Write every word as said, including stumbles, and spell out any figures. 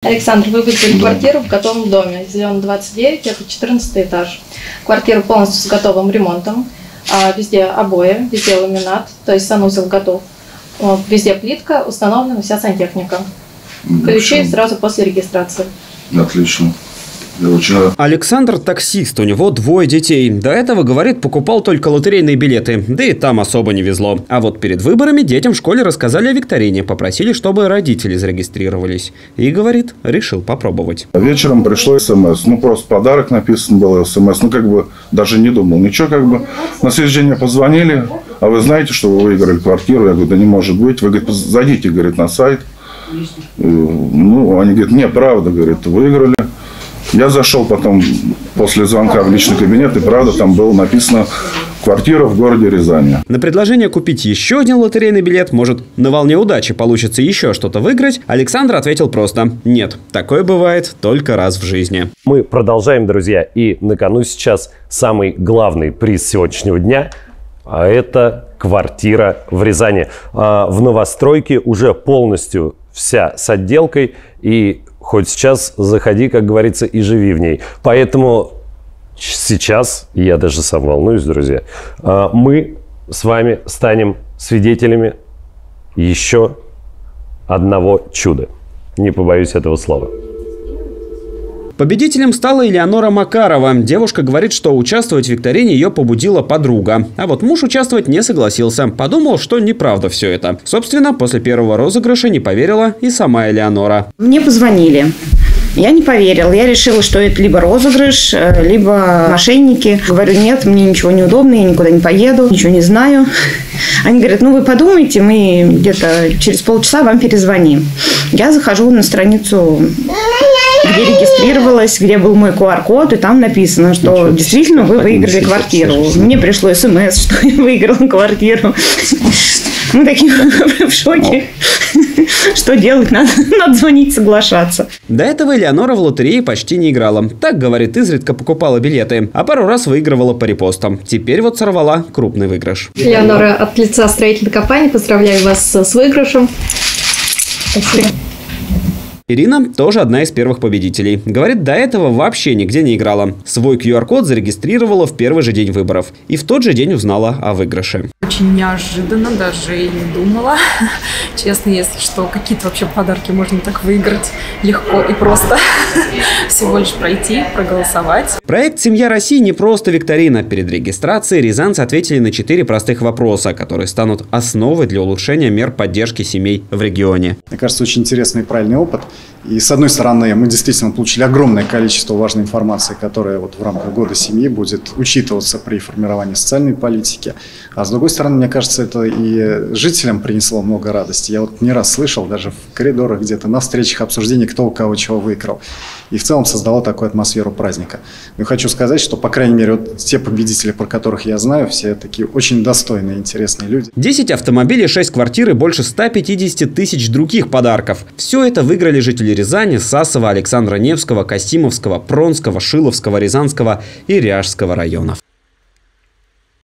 Александр, вы выиграли да. квартиру в готовом доме. Зеленый двадцать девять, это четырнадцатый этаж. Квартира полностью с готовым ремонтом. А везде обои, везде ламинат, то есть санузел готов. Везде плитка, установлена вся сантехника. Ключи сразу после регистрации. Отлично. Александр таксист, у него двое детей. До этого, говорит, покупал только лотерейные билеты, да и там особо не везло. А вот перед выборами детям в школе рассказали о викторине, попросили, чтобы родители зарегистрировались. И, говорит, решил попробовать. Вечером пришло смс, ну просто подарок написан был, смс, ну как бы даже не думал, ничего как бы. На следующий день мне позвонили, а вы знаете, что вы выиграли квартиру? Я говорю, да не может быть. Вы, говорит, зайдите, говорит, на сайт. Ну, они говорят, не, правда, говорит, выиграли. Я зашел потом после звонка в личный кабинет, и правда там было написано «Квартира в городе Рязани». На предложение купить еще один лотерейный билет, может, на волне удачи получится еще что-то выиграть, Александр ответил просто «Нет, такое бывает только раз в жизни». Мы продолжаем, друзья, и на кону сейчас самый главный приз сегодняшнего дня, а это квартира в Рязани. В новостройке уже полностью вся с отделкой, и хоть сейчас заходи, как говорится, и живи в ней. Поэтому сейчас, я даже сам волнуюсь, друзья, мы с вами станем свидетелями еще одного чуда. Не побоюсь этого слова. Победителем стала Элеонора Макарова. Девушка говорит, что участвовать в викторине ее побудила подруга. А вот муж участвовать не согласился. Подумал, что неправда все это. Собственно, после первого розыгрыша не поверила и сама Элеонора. Мне позвонили. Я не поверила. Я решила, что это либо розыгрыш, либо мошенники. Говорю, нет, мне ничего не удобно, я никуда не поеду, ничего не знаю. Они говорят, ну вы подумайте, мы где-то через полчаса вам перезвоним. Я захожу на страницу, где регистрировалась, где был мой ку ар код, и там написано, что действительно вы выиграли квартиру. Мне пришло смс, что я выиграла квартиру. Мы такие в шоке. Что делать? Надо, надо звонить, соглашаться. До этого Элеонора в лотерее почти не играла. Так, говорит, изредка покупала билеты, а пару раз выигрывала по репостам. Теперь вот сорвала крупный выигрыш. Элеонора, от лица строительной компании поздравляю вас с выигрышем. Спасибо. Ирина тоже одна из первых победителей. Говорит, до этого вообще нигде не играла. Свой ку ар код зарегистрировала в первый же день выборов. И в тот же день узнала о выигрыше. Очень неожиданно, даже и не думала. Честно, если что, какие-то вообще подарки можно так выиграть легко и просто. Всего лишь пройти, проголосовать. Проект «Семья России» не просто викторина. Перед регистрацией рязанцы ответили на четыре простых вопроса, которые станут основой для улучшения мер поддержки семей в регионе. Мне кажется, очень интересный и правильный опыт. И с одной стороны, мы действительно получили огромное количество важной информации, которая вот в рамках года семьи будет учитываться при формировании социальной политики. А с другой стороны, мне кажется, это и жителям принесло много радости. Я вот не раз слышал, даже в коридорах где-то, на встречах обсуждений, кто у кого чего выиграл. И в целом создало такую атмосферу праздника. Но хочу сказать, что, по крайней мере, вот те победители, про которых я знаю, все такие очень достойные, интересные люди. десять автомобилей, шесть квартир и больше ста пятидесяти тысяч других подарков. Все это выиграли жители Рязани, Сасова, Александра Невского, Касимовского, Пронского, Шиловского, Рязанского и Ряжского районов.